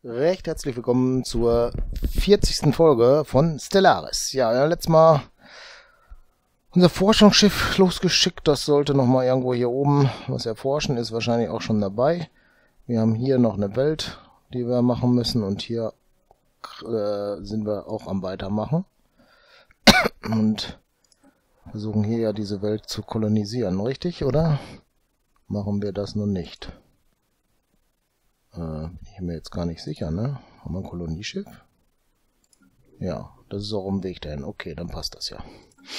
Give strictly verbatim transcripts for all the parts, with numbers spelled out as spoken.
Recht herzlich willkommen zur vierzigsten Folge von Stellaris. Ja, ja, letztes Mal unser Forschungsschiff losgeschickt. Das sollte nochmal irgendwo hier oben was erforschen. Ist wahrscheinlich auch schon dabei. Wir haben hier noch eine Welt, die wir machen müssen. Und hier äh, sind wir auch am Weitermachen. Und versuchen hier ja diese Welt zu kolonisieren, richtig, oder? Machen wir das nun nicht. Äh, bin ich mir jetzt gar nicht sicher, ne? Haben wir ein Kolonieschiff? Ja, das ist auch im Weg dahin. Okay, dann passt das ja.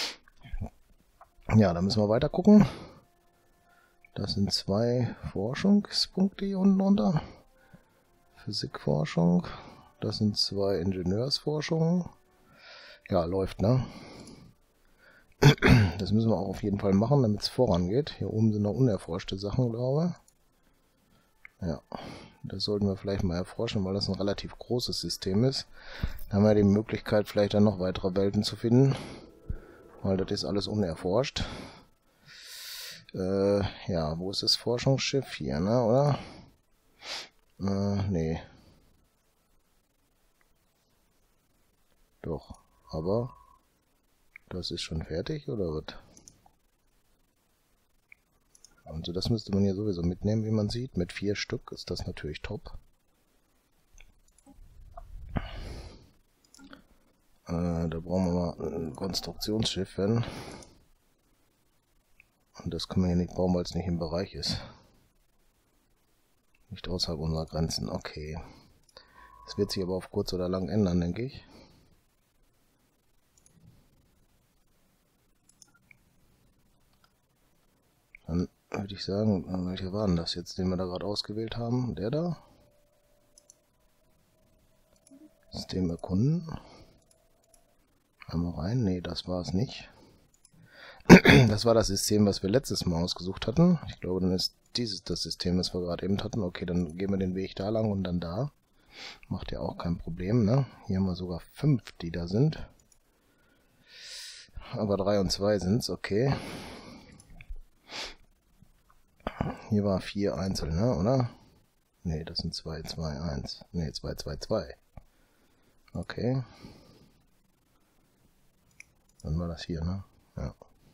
Ja, dann müssen wir weiter gucken. Das sind zwei Forschungspunkte hier unten drunter. Physikforschung. Das sind zwei Ingenieursforschungen. Ja, läuft, ne? Das müssen wir auch auf jeden Fall machen, damit es vorangeht. Hier oben sind noch unerforschte Sachen, glaube ich. Ja, das sollten wir vielleicht mal erforschen, weil das ein relativ großes System ist. Da haben wir die Möglichkeit, vielleicht dann noch weitere Welten zu finden. Weil das ist alles unerforscht. Äh, ja, wo ist das Forschungsschiff? Hier, ne, oder? Äh, nee. Doch, aber das ist schon fertig, oder was? Also das müsste man hier sowieso mitnehmen, wie man sieht. Mit vier Stück ist das natürlich top. Äh, da brauchen wir mal ein Konstruktionsschiff, wenn. Und das können wir hier nicht bauen, weil es nicht im Bereich ist. Nicht außerhalb unserer Grenzen. Okay. Das wird sich aber auf kurz oder lang ändern, denke ich. Dann würde ich sagen, welcher war denn das jetzt, den wir da gerade ausgewählt haben? Der da? System erkunden. Einmal rein. Nee, das war es nicht. Das war das System, was wir letztes Mal ausgesucht hatten. Ich glaube, dann ist dieses das System, das wir gerade eben hatten. Okay, dann gehen wir den Weg da lang und dann da. Macht ja auch kein Problem, ne? Hier haben wir sogar fünf, die da sind. Aber drei und zwei sind es, okay. Hier war vier einzeln, ne, oder? Ne, das sind zwei, zwei, eins. Ne, zwei, zwei, zwei. Okay. Dann war das hier, ne? Ja.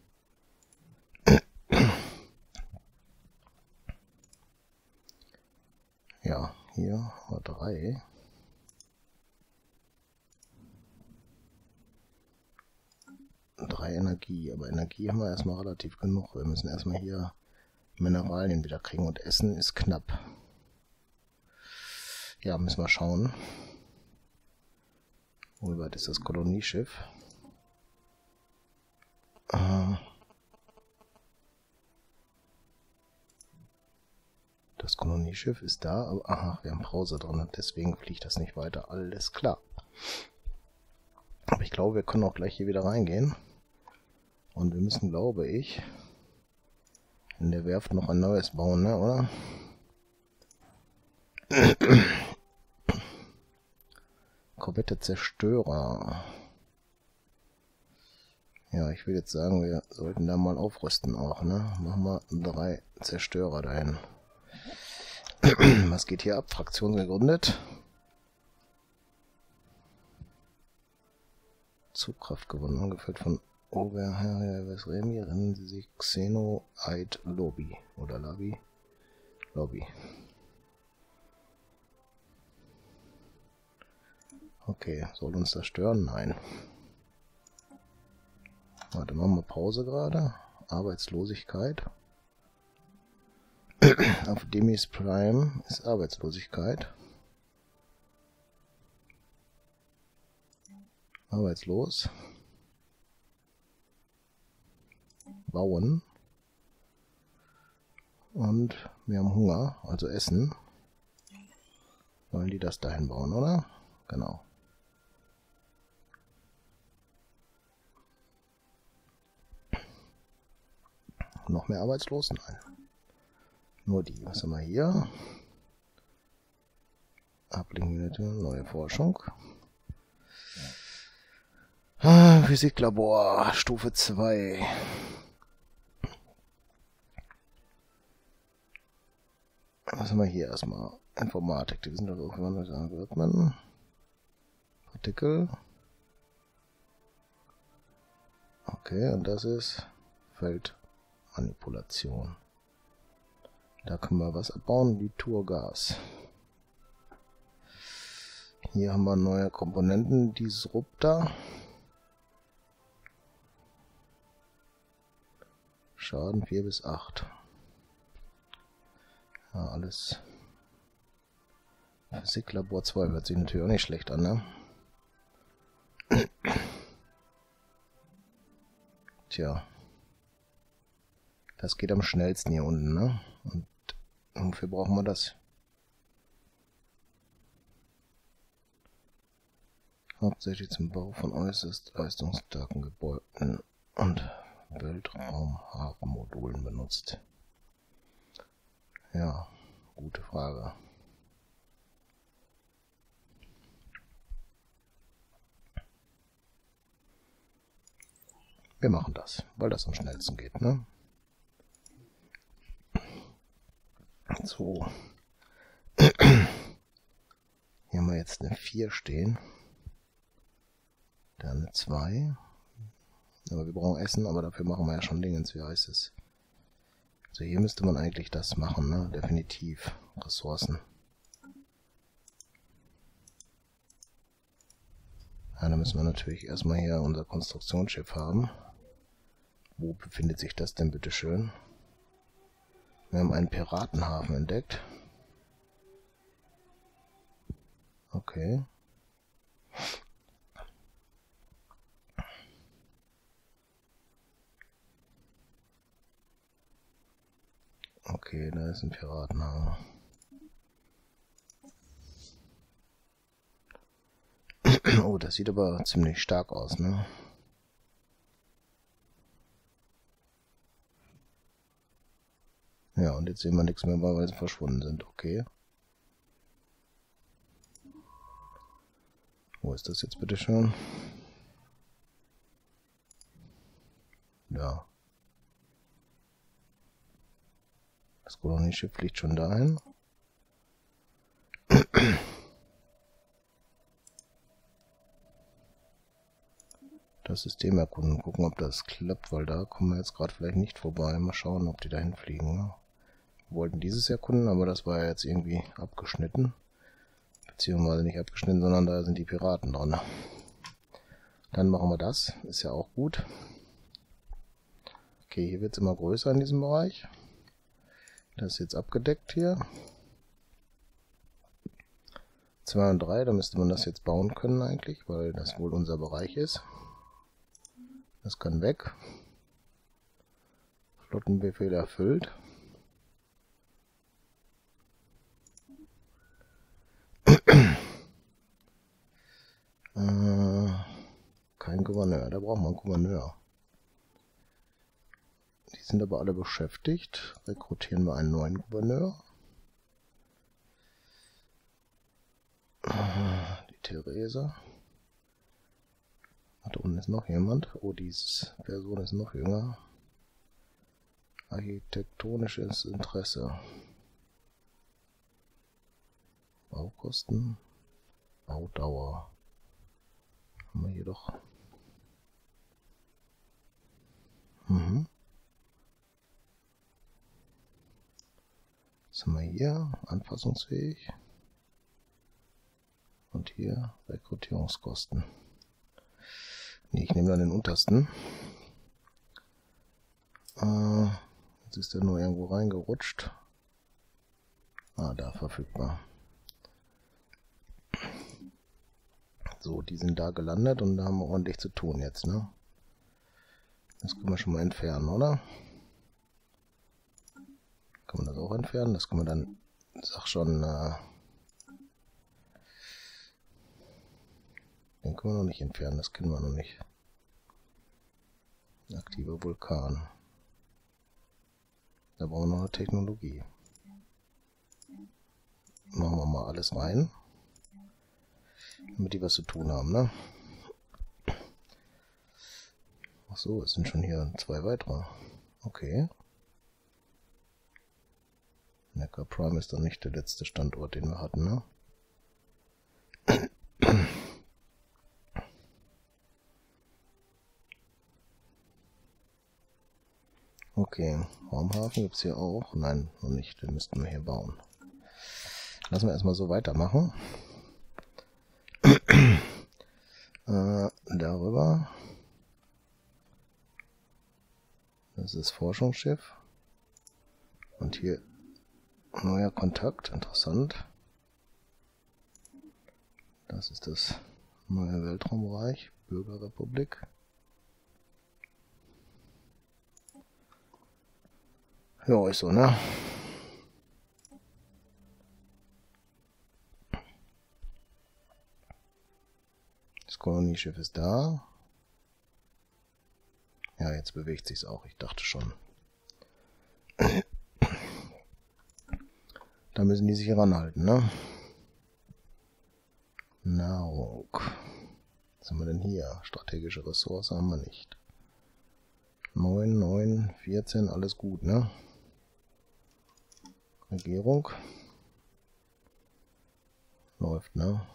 Ja, hier war drei. Drei Energie, aber Energie haben wir erstmal relativ genug. Wir müssen erstmal hier Mineralien wieder kriegen und Essen ist knapp. Ja, müssen wir schauen. Wie weit ist das Kolonieschiff? Äh Das Kolonieschiff ist da, aber aha, wir haben Pause drin und deswegen fliegt das nicht weiter. Alles klar. Aber ich glaube, wir können auch gleich hier wieder reingehen. Und wir müssen, glaube ich, in der Werft noch ein neues bauen, ne, oder? Korvette Zerstörer. Ja, ich würde jetzt sagen, wir sollten da mal aufrüsten auch, ne? Machen wir drei Zerstörer dahin. Was geht hier ab? Fraktion gegründet. Zugkraft gewonnen, angeführt von Oberherr Vesremi, rennen sie sich Xeno Eid Lobby oder Lobby. Lobby. Okay, soll uns das stören? Nein. Warte, machen wir Pause gerade. Arbeitslosigkeit. Auf Demis Prime ist Arbeitslosigkeit. Arbeitslos. Bauen. Und wir haben Hunger, also Essen. Wollen die das dahin bauen, oder? Genau. Noch mehr arbeitslos? Nein. Nur die. Was haben wir hier? Ablenkung, neue Forschung. Ah, Physiklabor, Stufe zwei. Was haben wir hier erstmal? Informatik, die sind doch irgendwann mit Algorithmen. Partikel. Okay, und das ist Feldmanipulation. Da können wir was abbauen, die Turgas. Hier haben wir neue Komponenten, Disruptor. Schaden vier bis acht. Ja, alles. Physiklabor zwei hört sich natürlich auch nicht schlecht an, ne? Tja. Das geht am schnellsten hier unten, ne? Und wofür brauchen wir das? Hauptsächlich zum Bau von äußerst leistungsstarken Gebäuden und Weltraumhafenmodulen benutzt. Ja, gute Frage. Wir machen das, weil das am schnellsten geht, ne? So. Hier haben wir jetzt eine vier stehen. Dann eine zwei. Aber wir brauchen Essen, aber dafür machen wir ja schon Dingens, wie heißt es? Also hier müsste man eigentlich das machen, ne? Definitiv. Ressourcen. Ja, dann müssen wir natürlich erstmal hier unser Konstruktionsschiff haben. Wo befindet sich das denn bitte schön? Wir haben einen Piratenhafen entdeckt. Okay. Okay, da ist ein Piratenhafen. Oh, das sieht aber ziemlich stark aus, ne? Ja, und jetzt sehen wir nichts mehr, weil sie verschwunden sind. Okay. Wo ist das jetzt bitte schon? Ja. Das Kolonieschiff fliegt schon dahin. Das System erkunden, gucken, ob das klappt, weil da kommen wir jetzt gerade vielleicht nicht vorbei. Mal schauen, ob die dahin fliegen. Ne? Wir wollten dieses erkunden, aber das war ja jetzt irgendwie abgeschnitten. Beziehungsweise nicht abgeschnitten, sondern da sind die Piraten dran. Dann machen wir das, ist ja auch gut. Okay, hier wird es immer größer in diesem Bereich. Das ist jetzt abgedeckt hier. zwei und drei, da müsste man das jetzt bauen können eigentlich, weil das wohl unser Bereich ist. Das kann weg. Flottenbefehl erfüllt. äh, kein Gouverneur, da braucht man einen Gouverneur. Die sind aber alle beschäftigt. Rekrutieren wir einen neuen Gouverneur. Die Theresa. Da unten ist noch jemand. Oh, diese Person ist noch jünger. Architektonisches Interesse. Baukosten. Baudauer. Haben wir hier doch. Mhm. Was haben wir hier? Anpassungsfähig. Und hier Rekrutierungskosten. Nee, ich nehme dann den untersten. Äh, jetzt ist er nur irgendwo reingerutscht. Ah, da verfügbar. So, die sind da gelandet und da haben wir ordentlich zu tun jetzt, ne? Das können wir schon mal entfernen, oder? Kann man das auch entfernen? Das kann man dann, sag schon, äh, den können wir noch nicht entfernen, das kennen wir noch nicht. Aktiver Vulkan. Da brauchen wir noch eine Technologie. Machen wir mal alles rein. Damit die was zu tun haben, ne? Ach so, es sind schon hier zwei weitere. Okay. Neckar Prime ist doch nicht der letzte Standort, den wir hatten, ne? Okay, Raumhafen gibt es hier auch. Nein, noch nicht. Den müssten wir hier bauen. Lassen wir erstmal so weitermachen. äh, darüber. Das ist Forschungsschiff. Und hier neuer Kontakt. Interessant. Das ist das neue Weltraumreich. Bürgerrepublik. Ja, ist so, ne? Das Kolonieschiff ist da. Ja, jetzt bewegt sich's auch. Ich dachte schon. Da müssen die sich ranhalten, ne? Nahrung. Was haben wir denn hier? Strategische Ressource haben wir nicht. neun, neun, vierzehn, alles gut, ne? Regierung. Läuft, ne?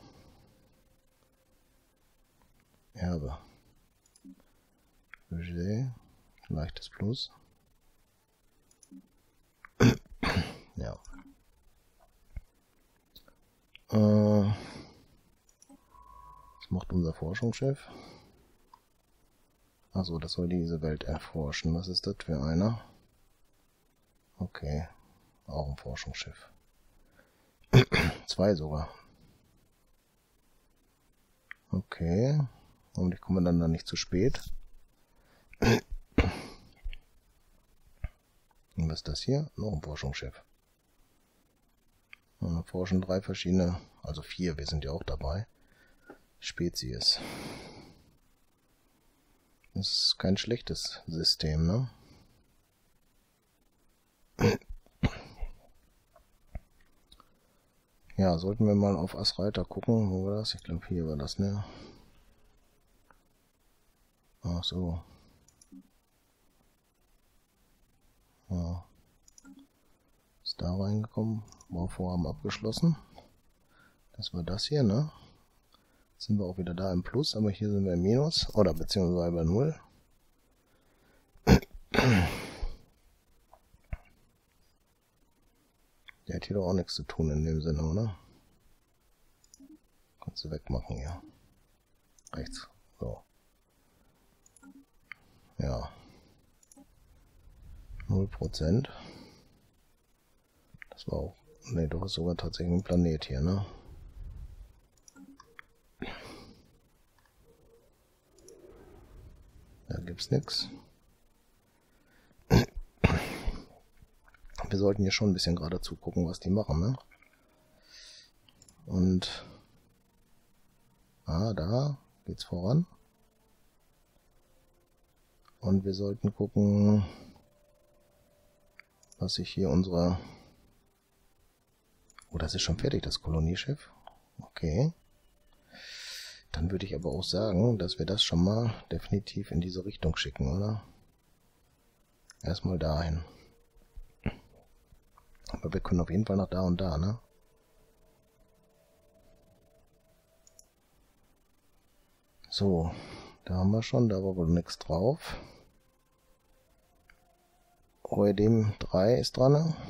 Erbe. Budget. Leichtes Plus. Ja. Äh, was macht unser Forschungsschiff? Also, das soll diese Welt erforschen. Was ist das für einer? Okay. Auch ein Forschungsschiff. Zwei sogar. Okay. Hoffentlich kommen wir dann, dann nicht zu spät. Und was ist das hier? Noch ein Forschungsschiff. Und wir forschen drei verschiedene, also vier, wir sind ja auch dabei. Spezies. Das ist kein schlechtes System, ne? Ja, sollten wir mal auf Asreiter gucken. Wo war das? Ich glaube, hier war das, ne? Ach so. Ja. Ist da reingekommen. Bauvorhaben abgeschlossen. Das war das hier, ne? Jetzt sind wir auch wieder da im Plus, aber hier sind wir im Minus. Oder beziehungsweise bei Null. Der hat hier doch auch nichts zu tun in dem Sinne, oder? Kannst du wegmachen hier. Rechts. So. Ja. null Prozent. Das war auch. Ne, doch ist sogar tatsächlich ein Planet hier, ne? Da gibt's nichts. Wir sollten hier schon ein bisschen gerade zugucken, was die machen, ne? Und ah, da geht's voran. Und wir sollten gucken, was sich hier unsere... Oh, das ist schon fertig, das Kolonieschiff. Okay. Dann würde ich aber auch sagen, dass wir das schon mal definitiv in diese Richtung schicken, oder? Erstmal dahin. Aber wir können auf jeden Fall nach da und da, ne? So, da haben wir schon, da war wohl nichts drauf. O E D M drei ist dran, ne?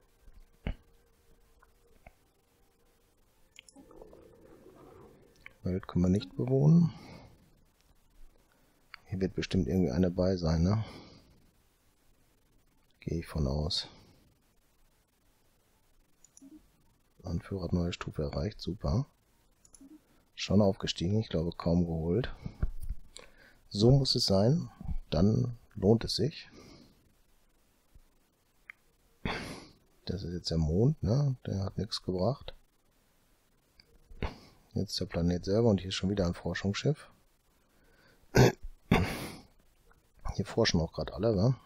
Welt können wir nicht bewohnen. Hier wird bestimmt irgendwie eine bei sein, ne? Gehe ich von aus. Anführer hat neue Stufe erreicht, super. Schon aufgestiegen, ich glaube kaum geholt. So muss es sein, dann lohnt es sich. Das ist jetzt der Mond, ne? Der hat nichts gebracht. Jetzt der Planet selber und hier ist schon wieder ein Forschungsschiff. Hier forschen auch gerade alle, wa?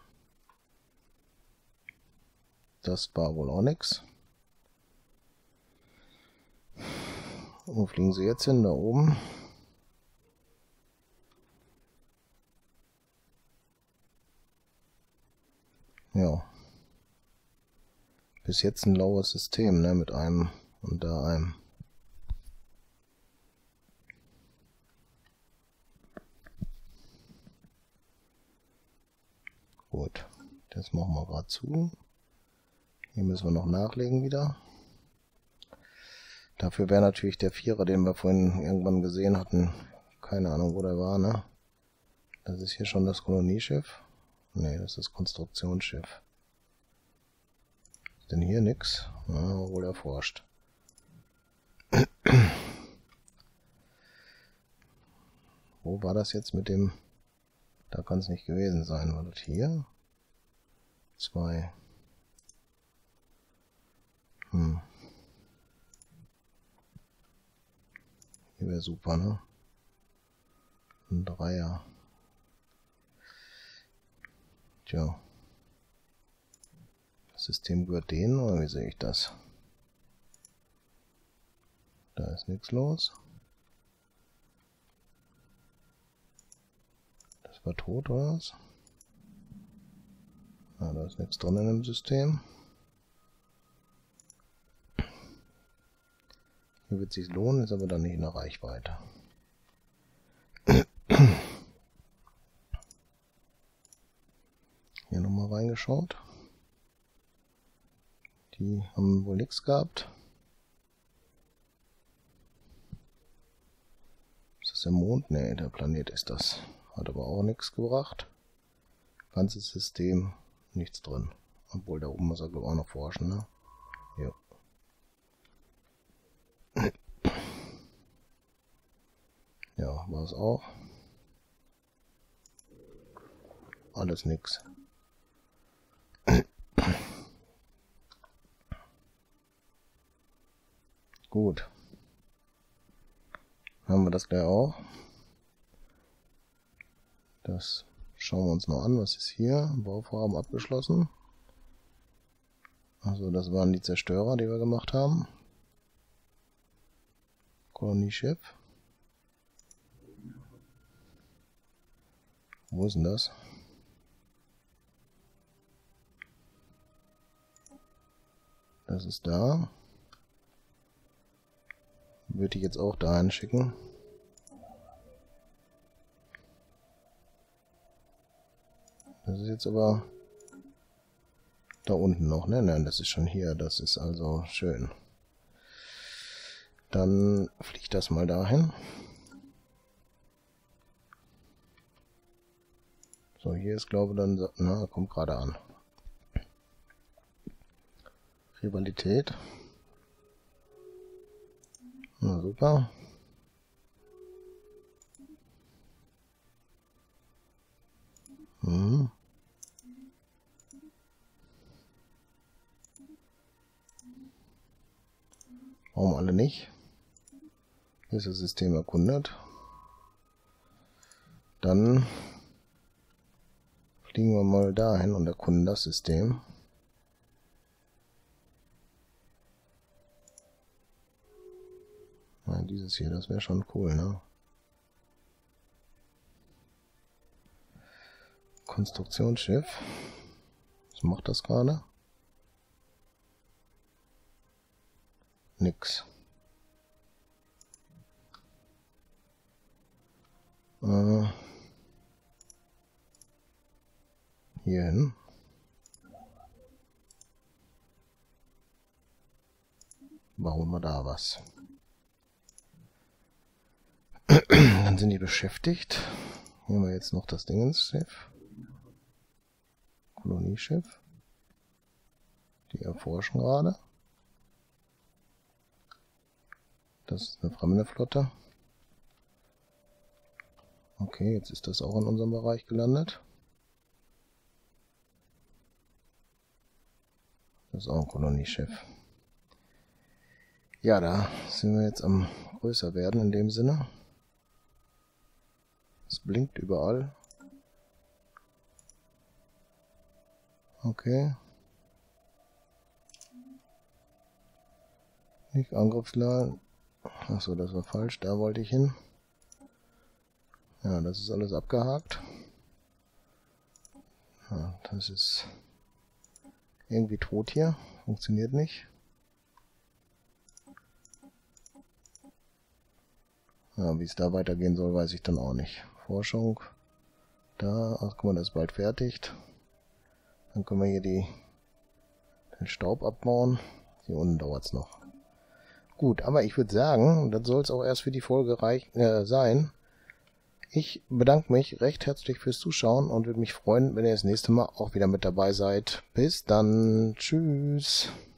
Das war wohl auch nichts. Wo fliegen sie jetzt hin? Da oben. Ja. bis jetzt ein laues System, ne, mit einem und da einem. Gut, das machen wir gerade zu. Hier müssen wir noch nachlegen wieder. Dafür wäre natürlich der Vierer, den wir vorhin irgendwann gesehen hatten. Keine Ahnung, wo der war, ne? Das ist hier schon das Kolonieschiff. Ne, das ist das Konstruktionsschiff. Ist denn hier nix? Ja, wohl erforscht. Wo war das jetzt mit dem... Da kann es nicht gewesen sein. War das hier? Zwei. Hm. Hier wäre super, ne? Ein Dreier. Tja. Das System gehört denen, oder wie sehe ich das? Da ist nichts los. Das war tot, oder was? Ah, da ist nichts drin in dem System. Hier wird es sich lohnen, ist aber dann nicht in der Reichweite. Hier nochmal reingeschaut. Die haben wohl nichts gehabt. Ist das der Mond? Ne, der Planet ist das. Hat aber auch nichts gebracht. Ganzes System, nichts drin. Obwohl da oben muss er glaube ich auch noch forschen, ne? Ja. Ja, war es auch. Alles nix. Gut. Haben wir das gleich auch. Das schauen wir uns noch an. Was ist hier? Bauvorhaben abgeschlossen. Also das waren die Zerstörer, die wir gemacht haben. Kolonieschiff. Wo ist denn das? Das ist da. Würde ich jetzt auch dahin schicken. Das ist jetzt aber da unten noch, ne? Nein, das ist schon hier. Das ist also schön. Dann fliegt das mal dahin. So, hier ist, glaube ich, dann... Na, kommt gerade an. Rivalität. Na, super. Hm. Warum alle nicht? Hier ist das System erkundet. Dann fliegen wir mal dahin und erkunden das System. Ja, dieses hier, das wäre schon cool, ne? Konstruktionsschiff. Was macht das gerade? Nix. Äh, hier hin. Bauen wir da was. Dann sind die beschäftigt. Hier haben wir jetzt noch das Dingensschiff. Kolonieschiff. Die erforschen gerade. Das ist eine fremde Flotte. Okay, jetzt ist das auch in unserem Bereich gelandet. Das ist auch ein Kolonieschiff. Ja, da sind wir jetzt am größer werden in dem Sinne. Es blinkt überall. Okay. Nicht Angriffsladen. Achso, das war falsch. Da wollte ich hin. Ja, das ist alles abgehakt. Ja, das ist Irgendwie tot hier. Funktioniert nicht. Ja, wie es da weitergehen soll, weiß ich dann auch nicht. Forschung. Da, ach, guck mal, das ist bald fertig. Dann können wir hier die, den Staub abbauen. Hier unten dauert es noch. Gut, aber ich würde sagen, das soll es auch erst für die Folge reich, äh, sein. Ich bedanke mich recht herzlich fürs Zuschauen und würde mich freuen, wenn ihr das nächste Mal auch wieder mit dabei seid. Bis dann. Tschüss.